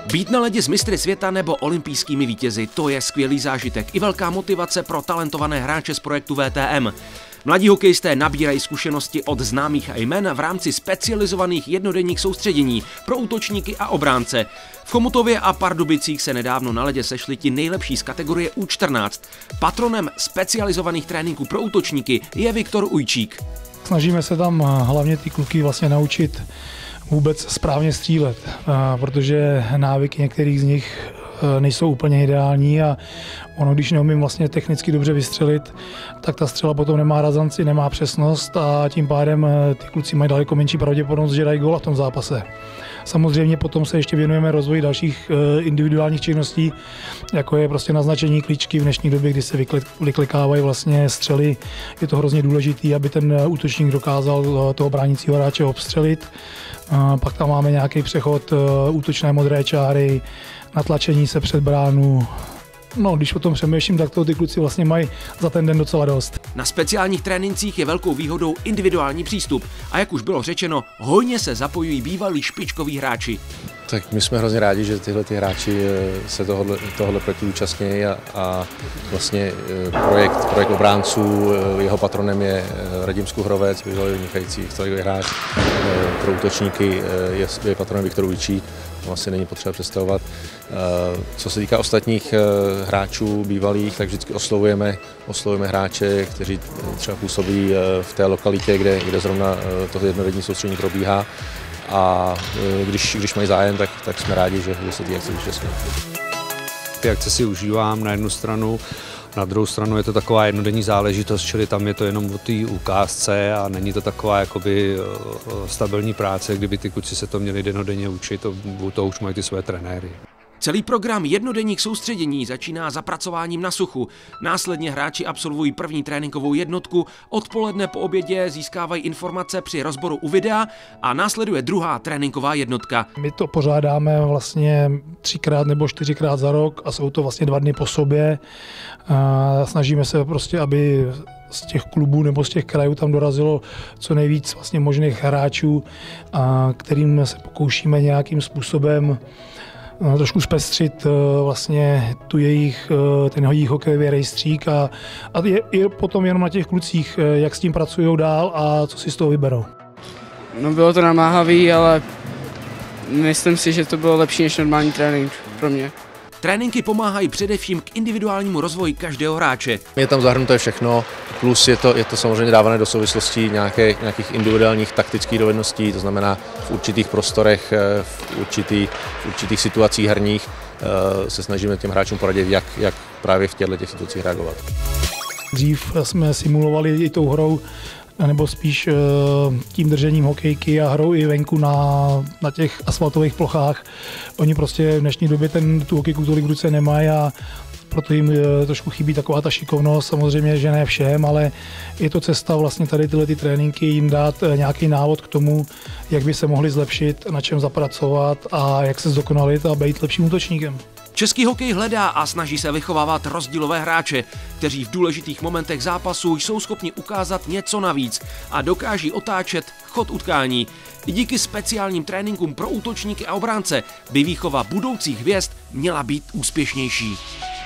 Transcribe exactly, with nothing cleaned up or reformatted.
Být na ledě s mistry světa nebo olympijskými vítězi, to je skvělý zážitek i velká motivace pro talentované hráče z projektu V T M. Mladí hokejisté nabírají zkušenosti od známých jmen v rámci specializovaných jednodenních soustředění pro útočníky a obránce. V Chomutově a Pardubicích se nedávno na ledě sešli ti nejlepší z kategorie U čtrnáct. Patronem specializovaných tréninků pro útočníky je Viktor Ujčík. Snažíme se tam hlavně ty kluky vlastně naučit vůbec správně střílet, protože návyky některých z nich nejsou úplně ideální a ono, když neumím vlastně technicky dobře vystřelit, tak ta střela potom nemá razanci, nemá přesnost a tím pádem ty kluci mají daleko menší pravděpodobnost, že dají gól v tom zápase. Samozřejmě potom se ještě věnujeme rozvoji dalších individuálních činností, jako je prostě naznačení klíčky v dnešní době, kdy se vyklikávají vlastně střely. Je to hrozně důležité, aby ten útočník dokázal toho bránícího hráče obstřelit. Pak tam máme nějaký přechod útočné modré čáry, natlačení se před bránu. No, když o tom přemýšlím, tak toho ty kluci vlastně mají za ten den docela dost. Na speciálních trénincích je velkou výhodou individuální přístup a jak už bylo řečeno, hojně se zapojují bývalí špičkoví hráči. Tak my jsme hrozně rádi, že tyhle ty hráči se tohohle, tohohle projektu účastní a, a vlastně projekt, projekt obránců, jeho patronem je Radim Skuhrovec, bývalý vynikající historický hráč. Pro útočníky je, je patronem Viktor Ujčík. Vlastně není potřeba představovat. Co se týká ostatních hráčů bývalých, tak vždycky oslovujeme, oslovujeme hráče, kteří třeba působí v té lokalitě, kde, kde zrovna to jednodenní soustředění probíhá. A když, když mají zájem, tak, tak jsme rádi, že, že se ty akce účastní. Ty akce si užívám na jednu stranu, na druhou stranu je to taková jednodenní záležitost, čili tam je to jenom o té ukázce a není to taková jakoby stabilní práce, kdyby ty kluci se to měli dennodenně učit, to, to už mají ty své trenéry. Celý program jednodenních soustředění začíná zapracováním na suchu. Následně hráči absolvují první tréninkovou jednotku, odpoledne po obědě získávají informace při rozboru u videa a následuje druhá tréninková jednotka. My to pořádáme vlastně třikrát nebo čtyřikrát za rok a jsou to vlastně dva dny po sobě. A snažíme se prostě, aby z těch klubů nebo z těch krajů tam dorazilo co nejvíc vlastně možných hráčů, a kterým se pokoušíme nějakým způsobem trošku zpestřit vlastně tu jejich, ten jejich hokejový rejstřík a, a je, je potom jenom na těch klucích, jak s tím pracují dál a co si z toho vyberou. No, bylo to namáhavý, ale myslím si, že to bylo lepší než normální trénink pro mě. Tréninky pomáhají především k individuálnímu rozvoji každého hráče. Je tam zahrnuté všechno, plus je to, je to samozřejmě dávané do souvislostí nějaké, nějakých individuálních taktických dovedností, to znamená v určitých prostorech, v, určitý, v určitých situacích herních se snažíme těm hráčům poradit, jak, jak právě v těchto těch situacích reagovat. Dřív jsme simulovali i tou hrou, nebo spíš tím držením hokejky a hrou i venku na, na těch asfaltových plochách. Oni prostě v dnešní době ten, tu hokejku tolik v ruce nemají a proto jim trošku chybí taková ta šikovnost. Samozřejmě, že ne všem, ale je to cesta vlastně tady tyhle ty tréninky jim dát nějaký návod k tomu, jak by se mohli zlepšit, na čem zapracovat a jak se zdokonalit a být lepším útočníkem. Český hokej hledá a snaží se vychovávat rozdílové hráče, kteří v důležitých momentech zápasu jsou schopni ukázat něco navíc a dokáží otáčet chod utkání. I díky speciálním tréninkům pro útočníky a obránce by výchova budoucích hvězd měla být úspěšnější.